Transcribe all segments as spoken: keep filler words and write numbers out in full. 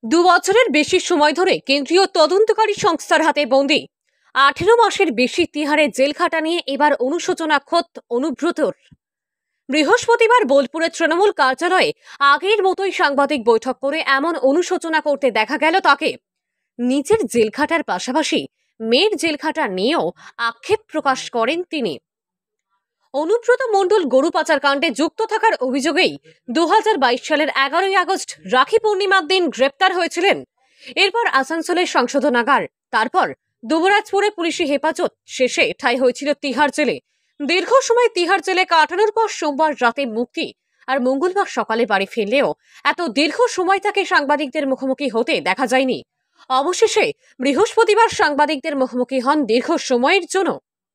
দু বছরের বেশি সময় ধরে কেন্দ্রীয় তদন্তকারী সংস্থার হাতে বন্দী আঠেরো মাসের বেশি তিহারে জেল খাটা নিয়ে এবার অনুশোচনা খোদ অনুব্রতর। বৃহস্পতিবার বোলপুরের তৃণমূল কার্যালয়ে আগের মতোই সাংবাদিক বৈঠক করে এমন অনুশোচনা করতে দেখা গেল তাকে। নিজের জেল খাটার পাশাপাশি মেয়ের জেল খাটা নিয়েও আক্ষেপ প্রকাশ করেন তিনি। অনুব্রত মণ্ডল গরু পাচার কাণ্ডে যুক্ত থাকার অভিযোগেই দু হাজার বাইশ সালের এগারোই আগস্ট রাখি পূর্ণিমার দিন গ্রেপ্তার হয়েছিলেন। এরপর আসানসোলের সংশোধনাগার, তারপর দুবরাজপুরে পুলিশি হেফাজত, শেষে ঠাঁই হয়েছিল তিহার জেলে। দীর্ঘ সময় তিহার জেলে কাটানোর পর সোমবার রাতে মুক্তি আর মঙ্গলবার সকালে বাড়ি ফিরলেও এত দীর্ঘ সময় তাকে সাংবাদিকদের মুখোমুখি হতে দেখা যায়নি। অবশেষে বৃহস্পতিবার সাংবাদিকদের মুখোমুখি হন দীর্ঘ সময়ের জন্য।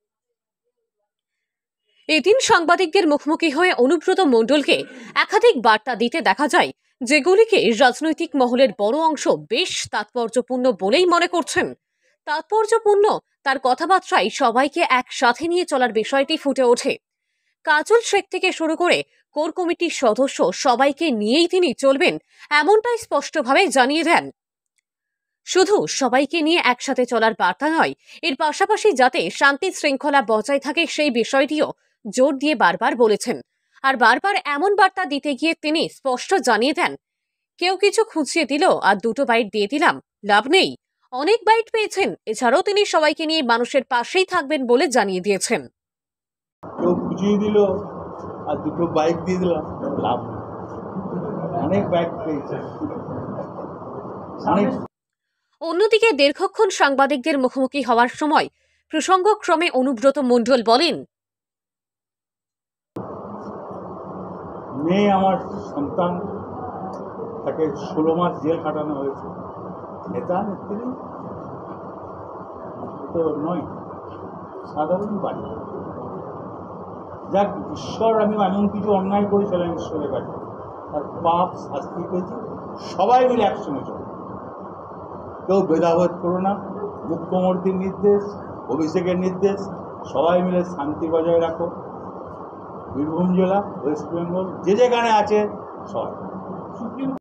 এদিন সাংবাদিকদের মুখোমুখি হয়ে অনুব্রত মণ্ডলকে একাধিক বার্তা দিতে দেখা যায়, যেগুলিকে রাজনৈতিক মহলের বড় অংশ বেশ তাৎপর্যপূর্ণ বলেই মনে করছেন। তাৎপর্যপূর্ণ তার কথাবার্তায় সবাইকে একসাথে নিয়ে চলার বিষয়টি ফুটে ওঠে। কাজল শেখ থেকে শুরু করে কোর কমিটির সদস্য সবাইকে নিয়েই তিনি চলবেন, এমনটাই স্পষ্টভাবে জানিয়ে দেন। শুধু সবাইকে নিয়ে একসাথে চলার বার্তা নয়, এর পাশাপাশি যাতে শান্তি শৃঙ্খলা বজায় থাকে সেই বিষয়টিও জোর দিয়ে বারবার বলেছেন। আর বারবার এমন বার্তা দিতে গিয়ে তিনি স্পষ্ট জানিয়ে দেন, কেউ কিছু খুঁজিয়ে দিল আর দুটো বাইট দিয়ে দিলাম, লাভ নেই, অনেক বাইট পেয়েছেন। এছাড়াও তিনি সবাইকে নিয়ে মানুষের পাশেই থাকবেন বলে জানিয়ে দিয়েছেন। কেউ খুঁজিয়ে দিল আর দুটো বাইক দিয়ে দিলাম, লাভ নেই, অনেক বাইক পেয়েছে। অন্যদিকে দীর্ঘক্ষণ সাংবাদিকদের মুখোমুখি হওয়ার সময় প্রসঙ্গক্রমে অনুব্রত মণ্ডল বলেন, মেয়ে আমার সন্তান, তাকে ষোলো মাস জেল কাটানো হয়েছে। নেতা নেত্রী তো নয়, সাধারণ বাড়ি। যাক, ঈশ্বর, আমি এমন কিছু অন্যায় করেছিলাম ঈশ্বরের কাছে, তার পাপ শাস্তি পেয়েছি। সবাই মিলে একসঙ্গে চলে, কেউ ভেদাভেদ করো না। মুখ্যমন্ত্রীর নির্দেশ, অভিষেকের নির্দেশ, সবাই মিলে শান্তি বজায় রাখো। বীরভূম জেলা, ওয়েস্ট বেঙ্গল, যে যেখানে আছে সবাই।